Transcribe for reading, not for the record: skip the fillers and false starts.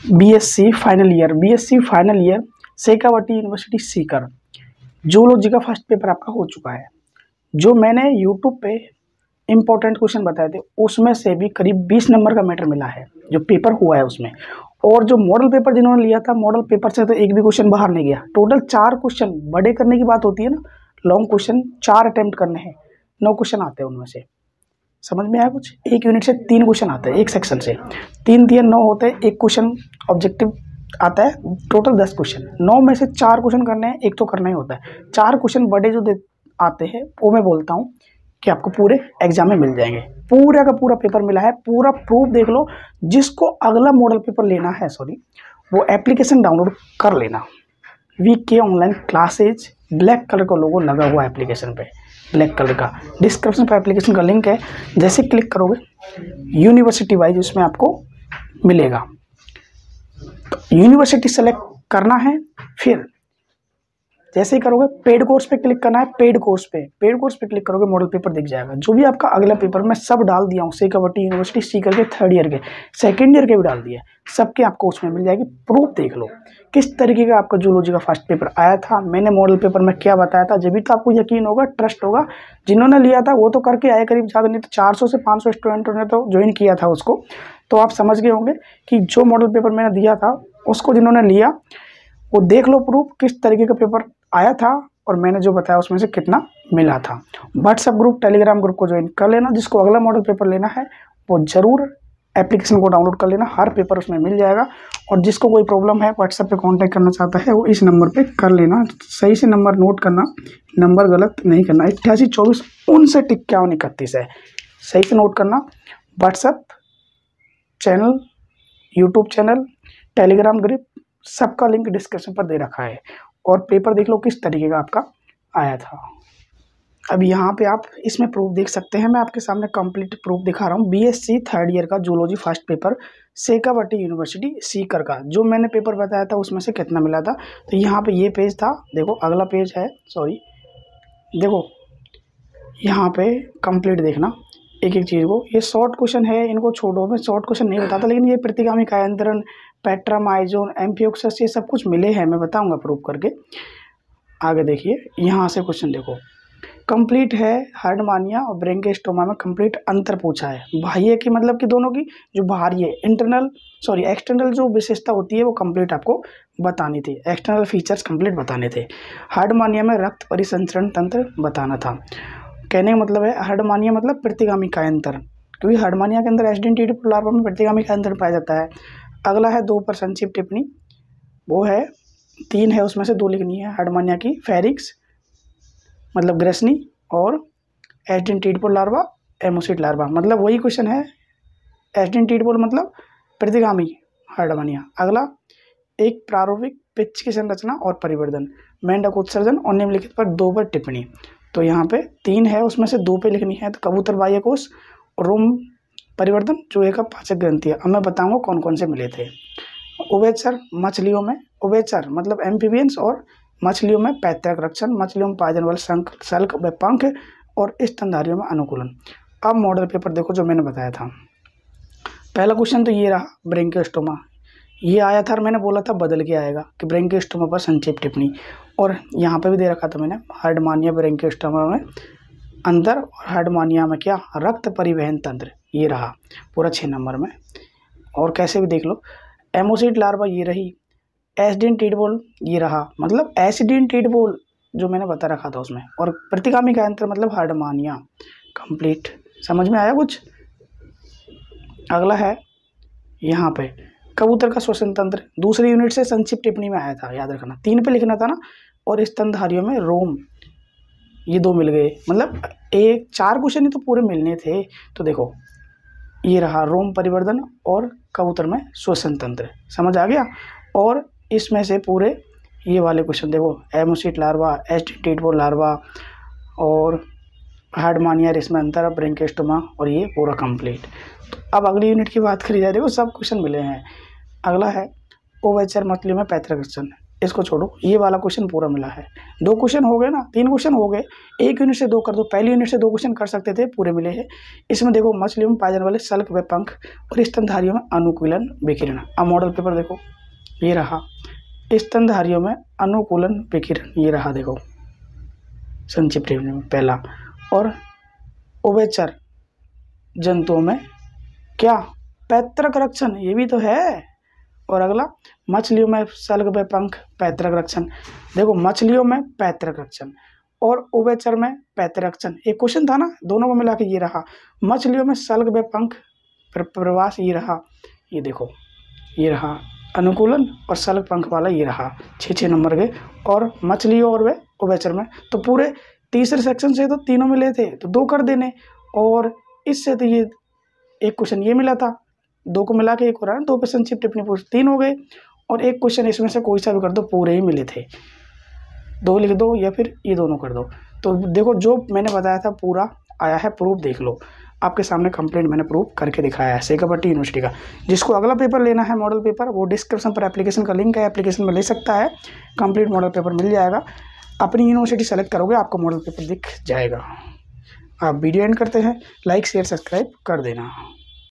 BSc final year Shekhawati university Sikar zoology का first paper आपका हो चुका है। जो मैंने यूट्यूब पे इम्पोर्टेंट क्वेश्चन बताए थे उसमें से भी करीब 20 नंबर का मैटर मिला है जो पेपर हुआ है उसमें। और जो मॉडल पेपर जिन्होंने लिया था, मॉडल पेपर से तो एक भी क्वेश्चन बाहर नहीं गया। टोटल 4 क्वेश्चन, बड़े करने की बात होती है ना, लॉन्ग क्वेश्चन 4 अटेम्प्ट करने हैं, 9 क्वेश्चन आते हैं उनमें से। समझ में आया कुछ? एक यूनिट से 3 क्वेश्चन आते हैं, एक सेक्शन से 3 3 9 होते हैं, एक क्वेश्चन ऑब्जेक्टिव आता है, टोटल 10 क्वेश्चन। 9 में से 4 क्वेश्चन करने हैं, एक तो करना ही होता है। 4 क्वेश्चन बड़े जो आते हैं वो मैं बोलता हूँ कि आपको पूरे एग्जाम में मिल जाएंगे। पूरा का पूरा पेपर मिला है, पूरा प्रूफ देख लो। जिसको अगला मॉडल पेपर लेना है, वो एप्लीकेशन डाउनलोड कर लेना। VK online classes, black colour का लोगो लगा हुआ है एप्लीकेशन पे, ब्लैक कलर का। डिस्क्रिप्शन पर एप्लीकेशन का लिंक है, जैसे क्लिक करोगे यूनिवर्सिटी वाइज उसमें आपको मिलेगा। तो यूनिवर्सिटी सेलेक्ट करना है, फिर जैसे ही करोगे पेड कोर्स पे क्लिक करना है। पेड कोर्स पे क्लिक करोगे मॉडल पेपर दिख जाएगा। जो भी आपका अगला पेपर मैं सब डाल दिया हूँ, शेखावटी यूनिवर्सिटी सीकर के 3rd ईयर के, 2nd ईयर के भी डाल दिए, सबके आपको उसमें मिल जाएगी। प्रूफ देख लो किस तरीके का आपका जूलॉजी का फर्स्ट पेपर आया था, मैंने मॉडल पेपर में क्या बताया था। जब भी तो आपको यकीन होगा, ट्रस्ट होगा। जिन्होंने लिया था वो तो करके आए, करीब ज़्यादा नहीं तो 400 से 500 स्टूडेंटों ने तो ज्वाइन किया था उसको। तो आप समझ गए होंगे कि जो मॉडल पेपर मैंने दिया था उसको जिन्होंने लिया वो देख लो प्रूफ किस तरीके का पेपर आया था और मैंने जो बताया उसमें से कितना मिला था। व्हाट्सएप ग्रुप, टेलीग्राम ग्रुप को ज्वाइन कर लेना। जिसको अगला मॉडल पेपर लेना है वो ज़रूर एप्लीकेशन को डाउनलोड कर लेना, हर पेपर उसमें मिल जाएगा। और जिसको कोई प्रॉब्लम है व्हाट्सएप पे कांटेक्ट करना चाहता है वो इस नंबर पे कर लेना। सही से नंबर नोट करना, नंबर गलत नहीं करना। 882459 है, सही से नोट करना। WhatsApp channel, YouTube channel, Telegram group, सबका लिंक डिस्क्रिप्शन पर दे रखा है। और पेपर देख लो किस तरीके का आपका आया था। अब यहाँ पे आप इसमें प्रूफ देख सकते हैं, मैं आपके सामने कंप्लीट प्रूफ दिखा रहा हूँ। बीएससी 3rd ईयर का zoology first paper Shekhawati university Sikar का जो मैंने पेपर बताया था उसमें से कितना मिला था। तो यहाँ पे ये पेज था, देखो अगला पेज है, देखो यहाँ पे कंप्लीट देखना एक एक चीज़ को। ये शॉर्ट क्वेश्चन है, इनको छोड़ो, मैं शॉर्ट क्वेश्चन नहीं बताता, लेकिन ये प्रतिगामी कायांतरण, पेट्रामाइजोन, एम्फियोक्सस, ये सब कुछ मिले हैं, मैं बताऊंगा प्रूफ करके। आगे देखिए, यहाँ से क्वेश्चन देखो, कंप्लीट है हार्डमानिया और ब्रोंकियोस्टोमा में कंप्लीट अंतर पूछा है। बाह्य की मतलब कि दोनों की जो बाहरी एक्सटर्नल जो विशेषता होती है वो कंप्लीट आपको बतानी थी, एक्सटर्नल फीचर्स कंप्लीट बताने थे। हार्डमानिया में रक्त परिसंचरण तंत्र बताना था। कहने का मतलब है हार्डमानिया मतलब प्रतिगामी कायांतरण, क्योंकि हार्डमानिया के अंदर एसिडिन लार्वा में प्रतिगामी कायांतरण पाया जाता है। अगला है 2 पर संक्षिप्त टिप्पणी, वो है 3 है, उसमें से 2 लिखनी है। हार्डमानिया की फेरिक्स मतलब ग्रेसनी और ascidian tadpole larva, ammocoete larva, मतलब वही क्वेश्चन है। एसिडिन टीडपोल मतलब प्रतिगामी हार्डमानिया। अगला एक प्रारूपिक पिच की संरचना और परिवर्धन, मेंढक उत्सर्जन और निम्नलिखित पर 2 पर टिप्पणी। तो यहाँ पे 3 है, उसमें से 2 पे लिखनी है। तो कबूतर बाह्य कोश, रोम परिवर्तन, चूहे का पाचक ग्रंथि। अब मैं बताऊंगा कौन कौन से मिले थे। उभयचर मछलियों में, उभयचर मतलब एम्फीबियंस, और मछलियों में पैतृक रक्षण, मछलियों में पायजन बल, शल्क व पंख, और स्तनधारियों में अनुकूलन। अब मॉडल पेपर देखो जो मैंने बताया था। पहला क्वेश्चन तो ये रहा, ब्रोंकियोस्टोमा, ये आया था और मैंने बोला था बदल के आएगा कि ब्रोंकियोस्टोमा पर संक्षिप्त टिप्पणी। और यहाँ पे भी दे रखा था मैंने, हार्डमानिया ब्रोंकियोस्टोमा में अंदर, और हार्डमानिया में क्या, रक्त परिवहन तंत्र, ये रहा पूरा 6 नंबर में। और कैसे भी देख लो, एमोसिड लार्वा ये रही, एसिडिन टीडपोल ये रहा, मतलब एसिडिन टीडपोल जो मैंने बता रखा था उसमें, और प्रतिगामी कायांतरण मतलब हार्डमानिया। कंप्लीट समझ में आया कुछ? अगला है यहाँ पे कबूतर का श्वसन तंत्र, दूसरी यूनिट से संक्षिप्त टिप्पणी में आया था, याद रखना। 3 पे लिखना था ना। और स्तनधारियों में रोम, ये 2 मिल गए, मतलब 4 क्वेश्चन ही तो पूरे मिलने थे। तो देखो ये रहा रोम परिवर्धन और कबूतर में श्वसन तंत्र, समझ आ गया। और इसमें से पूरे ये वाले क्वेश्चन देखो, ammocoete larva, ascidian tadpole larva और हार्डमानिया, इसमें अंतर, ब्रोंकियोस्टोमा, और ये पूरा कंप्लीट। तो अब अगली यूनिट की बात करी जा रही है, वो सब क्वेश्चन मिले हैं। अगला है उभयचर मछलियों में पैतृक रक्षण, इसको छोड़ो, ये वाला क्वेश्चन पूरा मिला है। 2 क्वेश्चन हो गए ना, 3 क्वेश्चन हो गए। 1 यूनिट से 2 कर दो, पहली यूनिट से 2 क्वेश्चन कर सकते थे, पूरे मिले हैं। इसमें देखो मछलियों में पाए जाने वाले सल्क व पंख और स्तनधारियों में अनुकूलन विकिरण। अब मॉडल पेपर देखो, ये रहा स्तनधारियों में अनुकूलन विकिरण, ये रहा देखो संक्षिप्त में पहला। और उभयचर जंतुओं में क्या पैतृक रक्षण, ये भी तो है। और अगला मछलियों में सल्क व पंख पैतृक रक्षण। देखो मछलियों में पैतृक रक्षण और उभयचर में पैतृक रक्षण, एक क्वेश्चन था ना, दोनों को मिला के ये रहा। मछलियों में सल्क व पंख प्रवास, ये रहा, ये देखो ये रहा अनुकूलन, और सल्क पंख वाला ये रहा 6 नंबर के। और मछलियों और वे उभयचर में तो पूरे तीसरे सेक्शन से तो तीनों मिले थे, तो 2 कर देने। और इससे तो ये एक क्वेश्चन ये मिला था, 2 को मिला के 1 हो रहा है, 2 पे संक्षिप्त टिप्पणी पूछ 3 हो गए। और एक क्वेश्चन इसमें से कोई सा भी कर दो, पूरे ही मिले थे। 2 लिख दो या फिर ये दोनों कर दो। तो देखो जो मैंने बताया था पूरा आया है, प्रूफ देख लो, आपके सामने कंप्लीट मैंने प्रूफ करके दिखाया है शेखावटी यूनिवर्सिटी का। जिसको अगला पेपर लेना है मॉडल पेपर, वो डिस्क्रिप्शन पर एप्लीकेशन का लिंक है, एप्लीकेशन में ले सकता है, कंप्लीट मॉडल पेपर मिल जाएगा। अपनी यूनिवर्सिटी सेलेक्ट करोगे, आपको मॉडल पेपर दिख जाएगा। आप वीडियो एंड करते हैं, लाइक शेयर सब्सक्राइब कर देना।